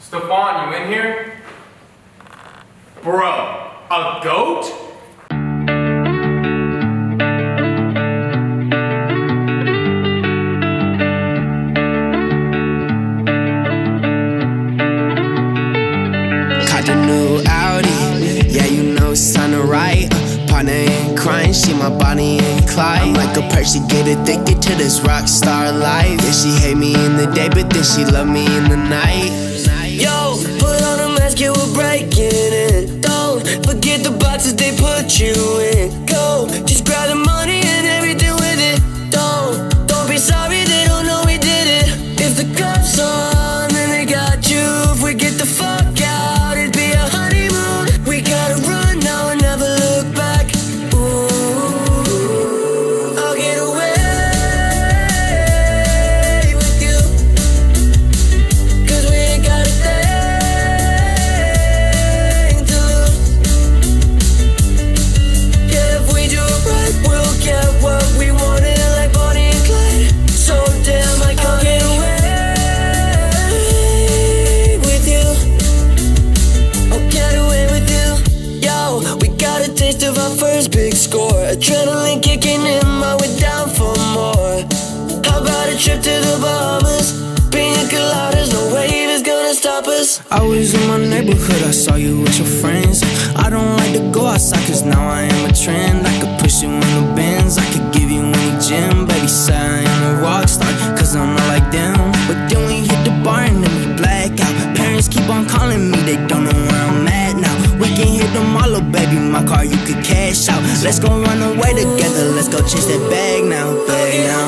Stefan, you in here? Bro, a goat? Caught the new Audi, yeah, you know it's time to ride. Partner ain't crying, she my Bonnie and Clyde. I'm like a perk, she get addicted to this rock star life. Yeah, she hate me in the day, but then she love me in the night. Yo, put on a mask, you were breaking it. Don't forget the boxes they put you in. Go, just grab the money and everything with it. Don't be sorry, they don't know we did it. If the cops on, then they got you. If we get the fuck out, it'd be a honeymoon. We gotta run now and never look back. Ooh, I'll get away with you, 'cause we ain't got a thing to lose. Yeah, if we do it right, we'll get what we wanted, like Bonnie and Clyde. So damn, I can't get away with you. I'll get away with you. Yo, we got a taste of our first big score. Adrenaline kicking in, but we're down for more. How about a trip to the Bahamas? Pina coladas, no wave is gonna stop us. I was in my neighborhood, I saw you with your friends. I don't like to go outside, 'cause now I am a trend. I could push you in the Benz, I could give you any gym. Baby said I am a rock star, 'cause I'm not like them. But then we hit the bar and then we black out. Parents keep on calling me, they don't know where I'm at now. We can hit them all up, baby, my car you could cash out. Let's go run away together, let's go chase that bag now, bag now.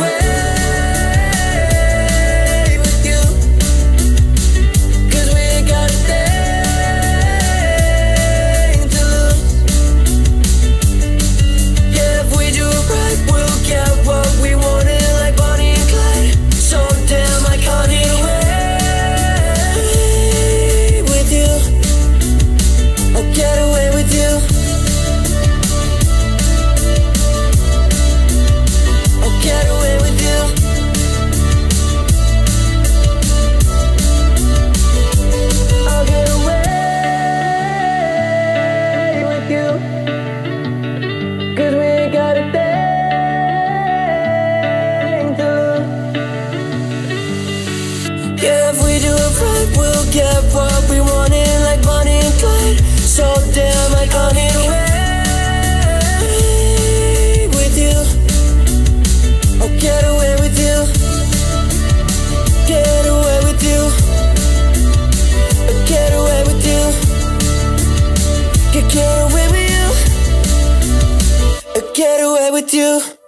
Yeah, if we do it right, we'll get what we wanted, like Bonnie and Clyde. So damn, I can't get away with you. I'll get away with you. Get away with you. I'll get away with you. Get away with you. I'll get away with you.